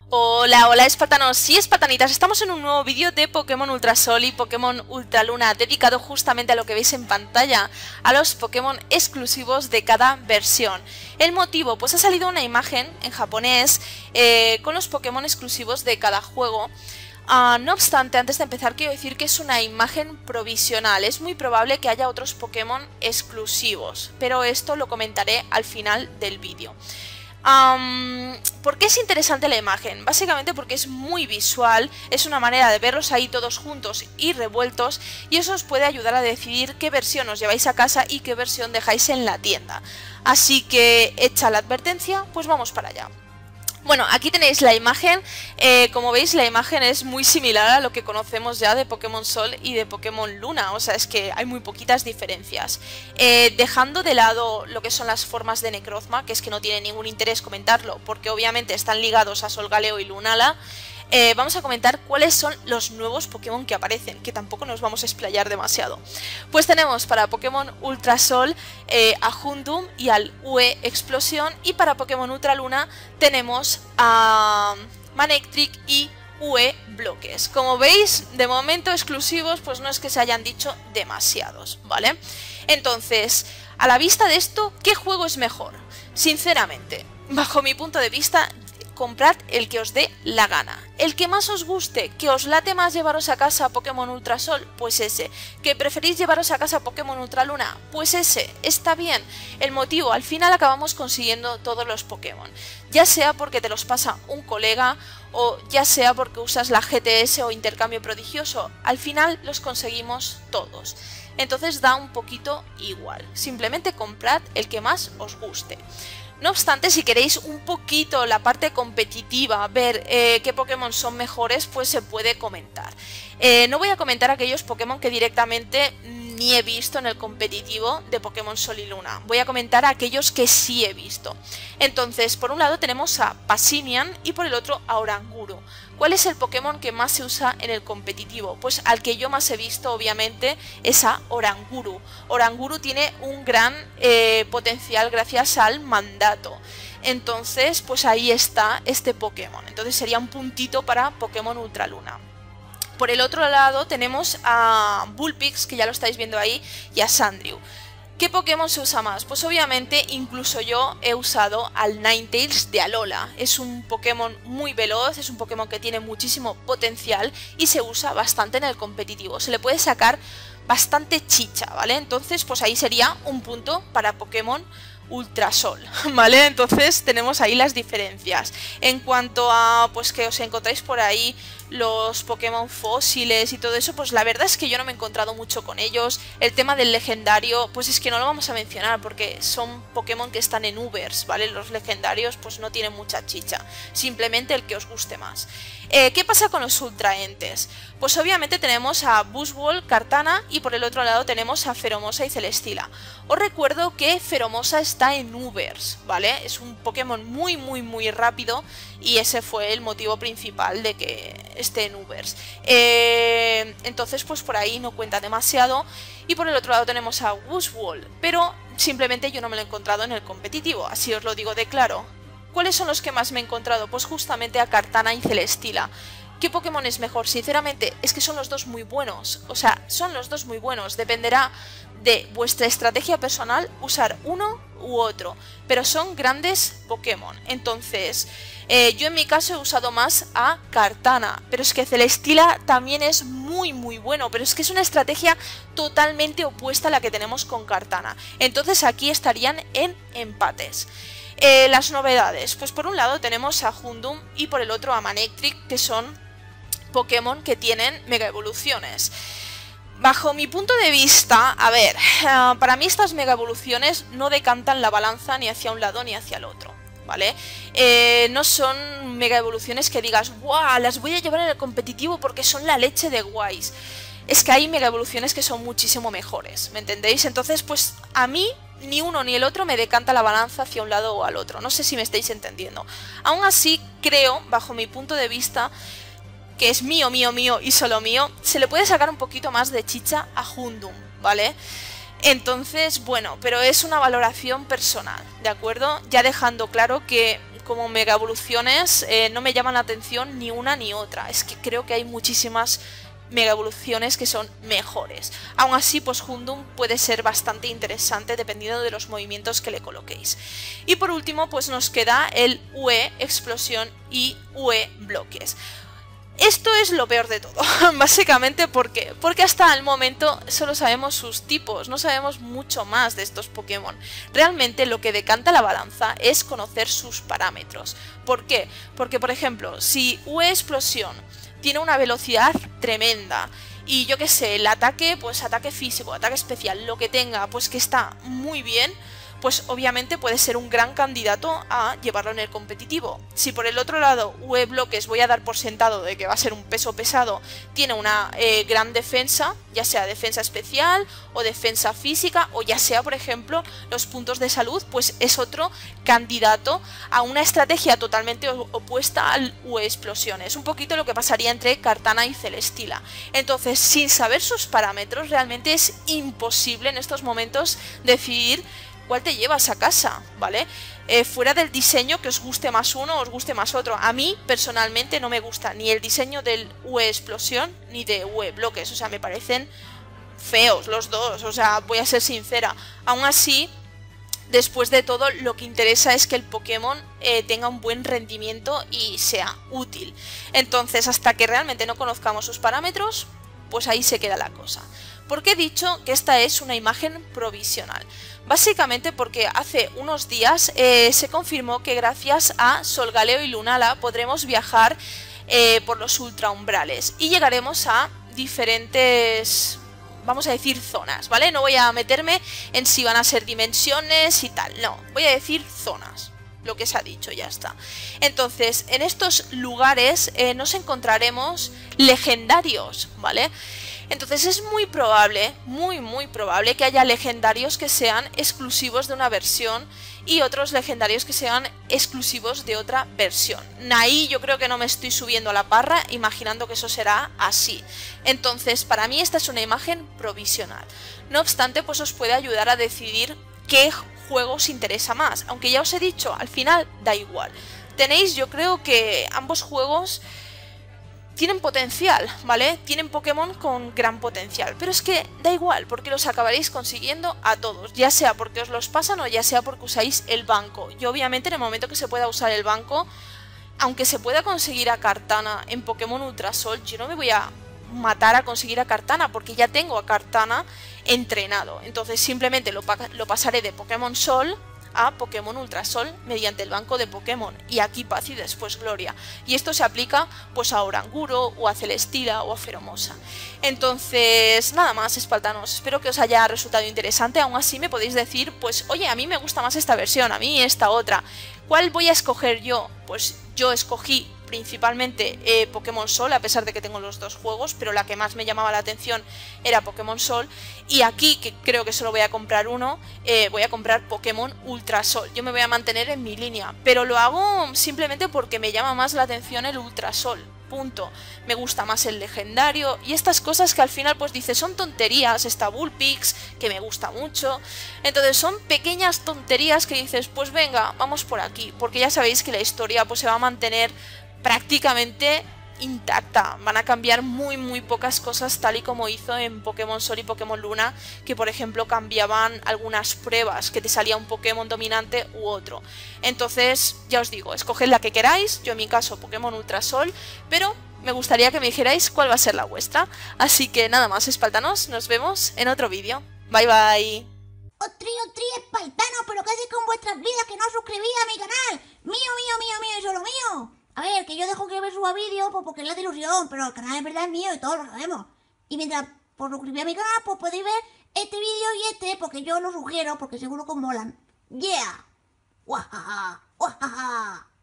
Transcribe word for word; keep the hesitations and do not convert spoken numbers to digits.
Hola, hola espartanos y espartanitas, estamos en un nuevo vídeo de Pokémon Ultra Sol y Pokémon Ultra Luna dedicado justamente a lo que veis en pantalla, a los Pokémon exclusivos de cada versión. El motivo, pues ha salido una imagen en japonés eh, con los Pokémon exclusivos de cada juego. Uh, no obstante, antes de empezar quiero decir que es una imagen provisional, es muy probable que haya otros Pokémon exclusivos, pero esto lo comentaré al final del vídeo. Um, ¿Por qué es interesante la imagen? Básicamente porque es muy visual, es una manera de verlos ahí todos juntos y revueltos y eso os puede ayudar a decidir qué versión os lleváis a casa y qué versión dejáis en la tienda. Así que, hecha la advertencia, pues vamos para allá. Bueno, aquí tenéis la imagen, eh, como veis la imagen es muy similar a lo que conocemos ya de Pokémon Sol y de Pokémon Luna, o sea es que hay muy poquitas diferencias. Eh, dejando de lado lo que son las formas de Necrozma, que es que no tiene ningún interés comentarlo, porque obviamente están ligados a Solgaleo y Lunala, eh, vamos a comentar cuáles son los nuevos Pokémon que aparecen, que tampoco nos vamos a explayar demasiado. Pues tenemos para Pokémon Ultra Sol eh, a Houndoom y al U E Explosión, y para Pokémon Ultra Luna tenemos a Manectric y U E Bloques. Como veis, de momento exclusivos, pues no es que se hayan dicho demasiados, ¿vale? Entonces, a la vista de esto, ¿qué juego es mejor? Sinceramente, bajo mi punto de vista, comprad el que os dé la gana. El que más os guste, que os late más llevaros a casa Pokémon Ultra Sol, pues ese. Que preferís llevaros a casa Pokémon Ultra Luna, pues ese. Está bien. El motivo, al final acabamos consiguiendo todos los Pokémon. Ya sea porque te los pasa un colega, o ya sea porque usas la G T S o intercambio prodigioso. Al final los conseguimos todos. Entonces da un poquito igual. Simplemente comprad el que más os guste. No obstante, si queréis un poquito la parte competitiva, ver eh, qué Pokémon son mejores, pues se puede comentar. Eh, no voy a comentar aquellos Pokémon que directamente ni he visto en el competitivo de Pokémon Sol y Luna. Voy a comentar aquellos que sí he visto. Entonces, por un lado tenemos a Passimian y por el otro a Oranguru. ¿Cuál es el Pokémon que más se usa en el competitivo? Pues al que yo más he visto, obviamente, es a Oranguru. Oranguru tiene un gran eh, potencial gracias al mandato. Entonces, pues ahí está este Pokémon. Entonces sería un puntito para Pokémon Ultra Luna. Por el otro lado tenemos a Vulpix, que ya lo estáis viendo ahí, y a Sandrew. ¿Qué Pokémon se usa más? Pues obviamente incluso yo he usado al Ninetales de Alola. Es un Pokémon muy veloz, es un Pokémon que tiene muchísimo potencial y se usa bastante en el competitivo. Se le puede sacar bastante chicha, ¿vale? Entonces pues ahí sería un punto para Pokémon Ultra Sol, ¿vale? Entonces tenemos ahí las diferencias. En cuanto a pues que os encontráis por ahí los Pokémon fósiles y todo eso, pues la verdad es que yo no me he encontrado mucho con ellos. El tema del legendario, pues es que no lo vamos a mencionar porque son Pokémon que están en Ubers, ¿vale? Los legendarios pues no tienen mucha chicha, simplemente el que os guste más. Eh, ¿Qué pasa con los ultraentes? Pues obviamente tenemos a Buzzwole, Kartana y por el otro lado tenemos a Pheromosa y Celesteela. Os recuerdo que Pheromosa está en Ubers, ¿vale? Es un Pokémon muy muy muy rápido y ese fue el motivo principal de que esté en Ubers. Eh, entonces pues por ahí no cuenta demasiado. Y por el otro lado tenemos a Buzzwole, pero simplemente yo no me lo he encontrado en el competitivo, así os lo digo de claro. ¿Cuáles son los que más me he encontrado? Pues justamente a Kartana y Celesteela. ¿Qué Pokémon es mejor? Sinceramente, es que son los dos muy buenos. O sea, son los dos muy buenos. Dependerá de vuestra estrategia personal usar uno u otro. Pero son grandes Pokémon. Entonces, eh, yo en mi caso he usado más a Kartana. Pero es que Celesteela también es muy muy bueno. Pero es que es una estrategia totalmente opuesta a la que tenemos con Kartana. Entonces aquí estarían en empates. Eh, las novedades, pues por un lado tenemos a Houndoom y por el otro a Manectric, que son Pokémon que tienen mega evoluciones. Bajo mi punto de vista, a ver, uh, para mí estas mega evoluciones no decantan la balanza ni hacia un lado ni hacia el otro, ¿vale? Eh, no son mega evoluciones que digas, ¡guau! Las voy a llevar en el competitivo porque son la leche de guays. Es que hay mega evoluciones que son muchísimo mejores, ¿me entendéis? Entonces, pues a mí ni uno ni el otro me decanta la balanza hacia un lado o al otro. No sé si me estáis entendiendo. Aún así, creo, bajo mi punto de vista, que es mío, mío, mío y solo mío, se le puede sacar un poquito más de chicha a Houndoom, ¿vale? Entonces, bueno, pero es una valoración personal, ¿de acuerdo? Ya dejando claro que como mega evoluciones eh, no me llaman la atención ni una ni otra. Es que creo que hay muchísimas mega evoluciones que son mejores. Aún así, pues Houndoom puede ser bastante interesante dependiendo de los movimientos que le coloquéis. Y por último, pues nos queda el U E Explosión y U E Bloques. Esto es lo peor de todo, básicamente. ¿Por qué? Porque hasta el momento solo sabemos sus tipos, no sabemos mucho más de estos Pokémon. Realmente lo que decanta la balanza es conocer sus parámetros. ¿Por qué? Porque, por ejemplo, si U E Explosión tiene una velocidad tremenda y yo que sé, el ataque, pues ataque físico, ataque especial, lo que tenga, pues que está muy bien, pues obviamente puede ser un gran candidato a llevarlo en el competitivo. Si por el otro lado U E Bloques, voy a dar por sentado de que va a ser un peso pesado, tiene una eh, gran defensa, ya sea defensa especial o defensa física, o ya sea por ejemplo los puntos de salud, pues es otro candidato a una estrategia totalmente opuesta al U E Explosión. Es un poquito lo que pasaría entre Kartana y Celesteela. Entonces, sin saber sus parámetros, realmente es imposible en estos momentos decidir cuál te llevas a casa, ¿vale? Eh, fuera del diseño, que os guste más uno o os guste más otro. A mí, personalmente, no me gusta ni el diseño del U E Explosión ni de U E Bloques. O sea, me parecen feos los dos. O sea, voy a ser sincera. Aún así, después de todo, lo que interesa es que el Pokémon eh, tenga un buen rendimiento y sea útil. Entonces, hasta que realmente no conozcamos sus parámetros, pues ahí se queda la cosa. ¿Por qué he dicho que esta es una imagen provisional? Básicamente porque hace unos días eh, se confirmó que gracias a Solgaleo y Lunala podremos viajar eh, por los ultraumbrales y llegaremos a diferentes, vamos a decir, zonas, ¿vale? No voy a meterme en si van a ser dimensiones y tal, no, voy a decir zonas. Lo que se ha dicho, ya está. Entonces, en estos lugares eh, nos encontraremos legendarios, ¿vale? Entonces es muy probable, muy muy probable que haya legendarios que sean exclusivos de una versión y otros legendarios que sean exclusivos de otra versión. Ahí yo creo que no me estoy subiendo a la parra imaginando que eso será así. Entonces, para mí esta es una imagen provisional. No obstante, pues os puede ayudar a decidir qué juego os interesa más. Aunque ya os he dicho, al final da igual. Tenéis, yo creo que ambos juegos tienen potencial, ¿vale? Tienen Pokémon con gran potencial, pero es que da igual, porque los acabaréis consiguiendo a todos, ya sea porque os los pasan o ya sea porque usáis el banco. Y obviamente en el momento que se pueda usar el banco, aunque se pueda conseguir a Kartana en Pokémon Ultrasol, yo no me voy a matar a conseguir a Kartana, porque ya tengo a Kartana entrenado. Entonces simplemente lo, pa lo pasaré de Pokémon Sol a Pokémon Ultrasol mediante el banco de Pokémon, y aquí paz y después gloria. Y esto se aplica pues a Oranguro o a Celesteela o a Feromosa. Entonces nada más, espartanos, espero que os haya resultado interesante. Aún así me podéis decir, pues oye, a mí me gusta más esta versión, a mí esta otra. ¿Cuál voy a escoger yo? Pues yo escogí principalmente eh, Pokémon Sol, a pesar de que tengo los dos juegos, pero la que más me llamaba la atención era Pokémon Sol. Y aquí, que creo que solo voy a comprar uno, eh, voy a comprar Pokémon Ultrasol. Yo me voy a mantener en mi línea, pero lo hago simplemente porque me llama más la atención el Ultrasol. Punto. Me gusta más el legendario y estas cosas que al final pues dices son tonterías. Esta Bullpix que me gusta mucho. Entonces son pequeñas tonterías que dices pues venga, vamos por aquí, porque ya sabéis que la historia pues se va a mantener prácticamente intacta. Van a cambiar muy muy pocas cosas, tal y como hizo en Pokémon Sol y Pokémon Luna, que por ejemplo cambiaban algunas pruebas, que te salía un Pokémon dominante u otro. Entonces ya os digo, escoged la que queráis. Yo en mi caso Pokémon Ultrasol, pero me gustaría que me dijerais cuál va a ser la vuestra. Así que nada más, espartanos, nos vemos en otro vídeo. Bye bye. Otri, otri, espartano, pero ¿qué hacéis con vuestras vidas que no os suscribís a mi canal? Mío, mío, mío, mío y solo mío. A ver, que yo dejo que me suba vídeo pues porque es la de ilusión, pero el canal en verdad es mío y todos lo sabemos. Y mientras por suscribir a mi canal, pues podéis ver este vídeo y este, porque yo lo sugiero, porque seguro que os molan. ¡Yeah! ¡Wajaja! ¡Wajaja!